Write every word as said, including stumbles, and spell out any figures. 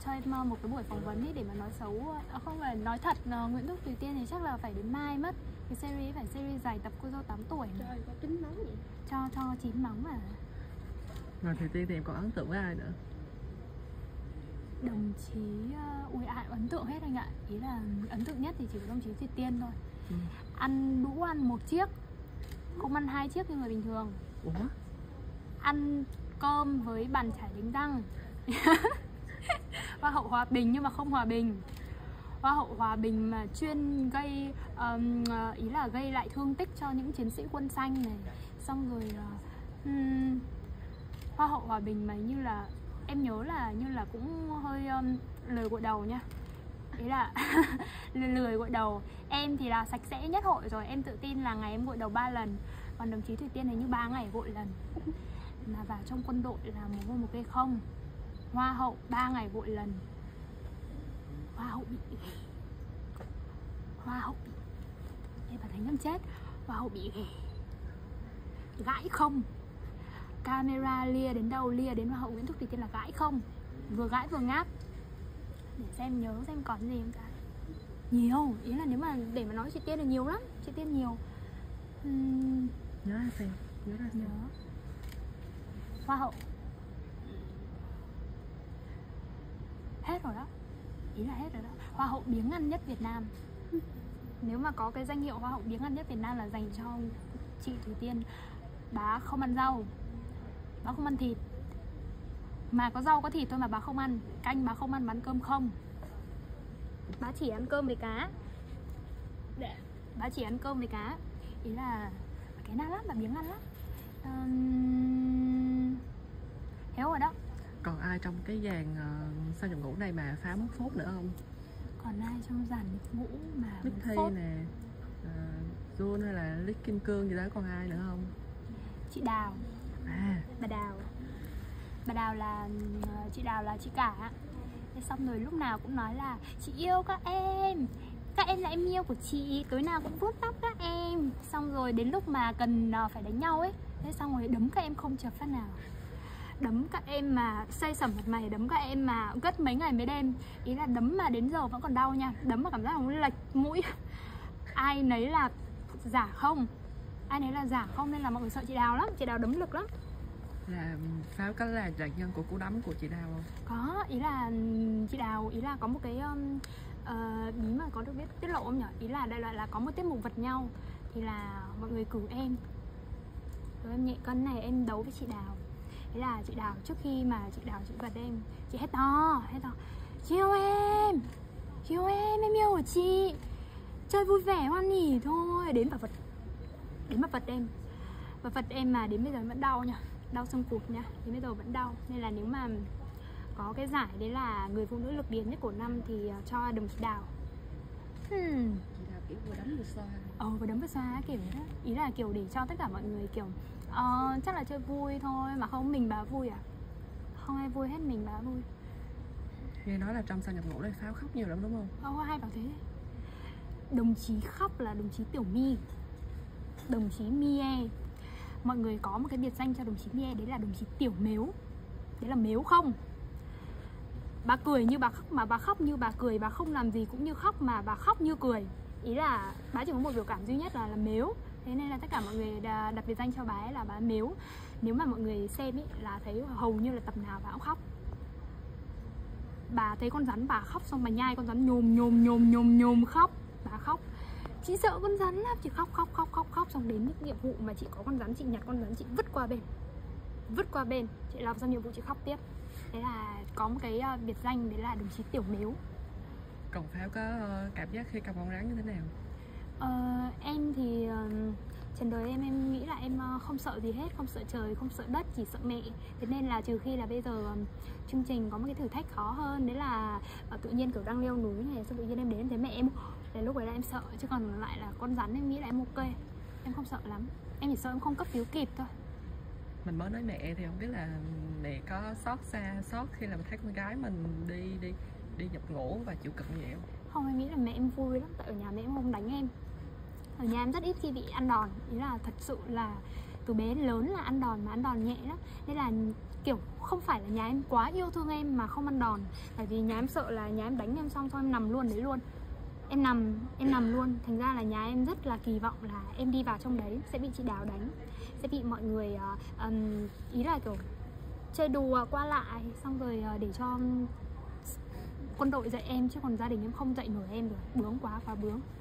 cho em uh, một cái buổi phỏng vấn ấy để mà nói xấu, à, không phải nói thật uh, Nguyễn Thúc Thùy Tiên thì chắc là phải đến mai mất. Cái series ấy phải series dài tập cô dâu tám tuổi mà. Trời, có chín móng vậy. Cho cho chín móng mà. Ngoài Thùy Tiên thì em còn ấn tượng với ai nữa? Đồng chí uh, ui ai ấn tượng hết anh ạ. Ý là ấn tượng nhất thì chỉ có đồng chí Thùy Tiên thôi. ừ. Ăn đũa ăn một chiếc, không ăn hai chiếc như người bình thường. Ủa? Ăn cơm với bàn chải đánh răng. Hoa hậu hòa bình nhưng mà không hòa bình. Hoa hậu hòa bình mà chuyên gây um, ý là gây lại thương tích cho những chiến sĩ quân xanh này. Xong rồi uh, um, Hoa hậu hòa bình mà như là em nhớ là như là cũng hơi um, lười gội đầu nha. Ý là lười gội đầu. Em thì là sạch sẽ nhất hội rồi. Em tự tin là ngày em gội đầu ba lần. Còn đồng chí Thùy Tiên này như ba ngày gội lần. Mà vào trong quân đội là một ngôi một cây không. Hoa hậu ba ngày gội lần. Hoa hậu bị Hoa hậu bị em phải thấy ngâm chết. Hoa hậu bị ghẻ, gãi không. Camera lia đến đâu, lia đến Hoa hậu Nguyễn Thúc Thùy Tiên là gãi không. Vừa gãi vừa ngáp. Để xem nhớ xem còn gì không cả. Nhiều, ý là nếu mà để mà nói chị Tiên là nhiều lắm. Chị Tiên nhiều. uhm... Nhớ ra xem. Nhớ ra xem. Nhớ. Hoa hậu hết rồi đó. Ý là hết rồi đó. Hoa hậu biếng ăn nhất Việt Nam. Nếu mà có cái danh hiệu Hoa hậu biếng ăn nhất Việt Nam là dành cho chị Thùy Tiên. Bà không ăn rau, bà không ăn thịt. Mà có rau có thịt thôi mà bà không ăn. Canh bà không ăn, bà ăn cơm không. Bà chỉ ăn cơm với cá. Bà chỉ ăn cơm với cá. Ý là cái nào lắm, bà biếng ăn lắm. uhm... Héo rồi đó. Còn ai trong cái dàn uh, sao nhập ngũ này mà phá mất phốt nữa không? Còn ai trong dàn nhập ngũ mà Bích Thi nè, uh, Jun hay là Lít Kim Cương gì đó, còn ai nữa không? Chị Đào. À, Bà Đào. Bà Đào là chị Đào là chị cả. Thế xong rồi lúc nào cũng nói là chị yêu các em, các em là em yêu của chị, tối nào cũng vuốt tóc các em. Xong rồi đến lúc mà cần phải đánh nhau ấy, thế xong rồi đấm các em không chợp phát nào. Đấm các em mà say sẩm mặt mày, đấm các em mà gất mấy ngày mấy đêm. Ý là đấm mà đến giờ vẫn còn đau nha. Đấm mà cảm giác là lệch mũi. Ai nấy là giả không. Ai nấy là giả không nên là mọi người sợ chị Đào lắm. Chị Đào đấm lực lắm. Là Pháo có là nạn nhân của cú đấm của chị Đào không? Có, ý là chị Đào, ý là có một cái um, uh, bí mà có được biết tiết lộ không nhỉ? Ý là đại loại là có một tiết mục vật nhau. Thì là mọi người cử em. Rồi em nhẹ cân này em đấu với chị Đào. Thế là chị Đào trước khi mà chị Đào chị vật em, chị hét to, hét to: chị yêu em, chị yêu em, em yêu của chị, chơi vui vẻ hoan hỉ thôi. Đến và vật, đến mà vật em. Và vật em mà đến bây giờ vẫn đau nha. Đau xương cụt nha, đến bây giờ vẫn đau. Nên là nếu mà có cái giải đấy là người phụ nữ lực điền nhất của năm thì cho đồng chí Đào. hmm. Chị Đào kiểu vừa đấm vừa xoa. Ờ, vừa đấm vừa xoa kiểu đó. Ý là kiểu để cho tất cả mọi người kiểu Ờ, chắc là chơi vui thôi. Mà không, mình bà vui à? Không ai vui hết, mình bà vui. Nghe nói là trong sao nhập ngũ này Pháo khóc nhiều lắm đúng không? Ờ, hay bảo thế. Đồng chí khóc là đồng chí Tiểu My, đồng chí Mie. Mọi người có một cái biệt danh cho đồng chí Mie, đấy là đồng chí Tiểu Mếu. Đấy là mếu không. Bà cười như bà khóc, mà bà khóc như bà cười. Bà không làm gì cũng như khóc, mà bà khóc như cười. Ý là bà chỉ có một biểu cảm duy nhất là, là mếu. Thế nên là tất cả mọi người đặt biệt danh cho bà ấy là bà mếu. Nếu mà mọi người xem ý, là thấy hầu như là tập nào bà cũng khóc. Bà thấy con rắn bà khóc, xong bà nhai con rắn nhồm nhồm nhồm nhồm nhồm khóc. Bà khóc. Chị sợ con rắn lắm, chị khóc khóc khóc khóc khóc. Xong đến những nhiệm vụ mà chị có con rắn, chị nhặt con rắn chị vứt qua bên. Vứt qua bên, chị làm xong nhiệm vụ chị khóc tiếp. Thế là có một cái biệt danh đấy là đồng chí Tiểu Mếu. Còn Pháo có cảm giác khi cầm con rắn như thế nào? Ờ, em thì uh, trần đời em em nghĩ là em uh, không sợ gì hết, không sợ trời, không sợ đất, chỉ sợ mẹ. Thế nên là trừ khi là bây giờ um, chương trình có một cái thử thách khó hơn, đấy là uh, tự nhiên kiểu đang leo núi này, xong tự nhiên em đến em thấy mẹ em, để lúc đấy là em sợ. Chứ còn lại là con rắn em nghĩ là em ok, em không sợ lắm. Em chỉ sợ em không cấp cứu kịp thôi. Mình mới nói mẹ thì không biết là mẹ có xót xa, xót khi là mình thấy con gái mình đi đi đi nhập ngũ và chịu cực như vậy không? Không, em nghĩ là mẹ em vui lắm, tại ở nhà mẹ em không đánh em. Ở nhà em rất ít khi bị ăn đòn. Ý là thật sự là từ bé đến lớn là ăn đòn, mà ăn đòn nhẹ lắm. Nên là kiểu không phải là nhà em quá yêu thương em mà không ăn đòn. Tại vì nhà em sợ là nhà em đánh em xong xong em nằm luôn đấy luôn. Em nằm, em nằm luôn. Thành ra là nhà em rất là kỳ vọng là em đi vào trong đấy sẽ bị chị Đào đánh, sẽ bị mọi người uh, um, ý là kiểu chơi đùa qua lại, xong rồi uh, để cho quân đội dạy em, chứ còn gia đình em không dạy nổi em rồi. Bướng quá, quá bướng.